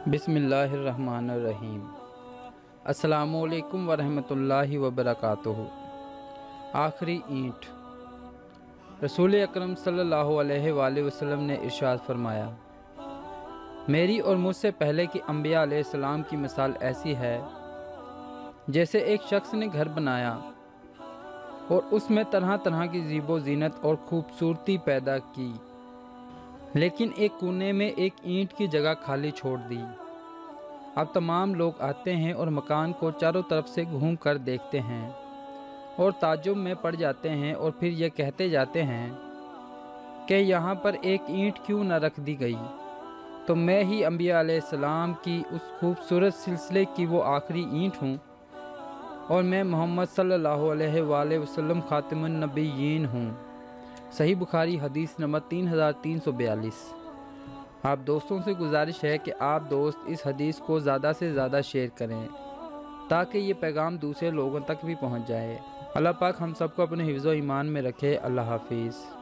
बिस्मिल्लाहिर्रहमानिर्रहीम। अस्सलामुअलैकुम वरहमतुल्लाहि वबरकातुहू। आखिरी ईंट। रसूल अकरम सल्लल्लाहु अलैहि वसल्लम ने इरशाद फरमाया, मेरी और मुझसे पहले की अंबिया अलैहिस्सलाम की मिसाल ऐसी है जैसे एक शख्स ने घर बनाया और उसमें तरह तरह की ज़ीबो ज़ीनत और खूबसूरती पैदा की, लेकिन एक कोने में एक ईंट की जगह खाली छोड़ दी। अब तमाम लोग आते हैं और मकान को चारों तरफ से घूम कर देखते हैं और ताज्जुब में पड़ जाते हैं और फिर ये कहते जाते हैं कि यहाँ पर एक ईंट क्यों न रख दी गई। तो मैं ही अंबिया अलैहिस्सलाम की उस खूबसूरत सिलसिले की वो आखिरी ईंट हूँ और मैं मोहम्मद सल्लल्लाहु अलैहि वसल्लम खातिमुन नबिय्यीन हूँ। सही बुखारी हदीस नंबर 3342। आप दोस्तों से गुजारिश है कि आप दोस्त इस हदीस को ज़्यादा से ज़्यादा शेयर करें ताकि ये पैगाम दूसरे लोगों तक भी पहुंच जाए। अल्लाह पाक हम सबको अपने हिफ्ज़ व ईमान में रखे। अल्लाह हाफिज़।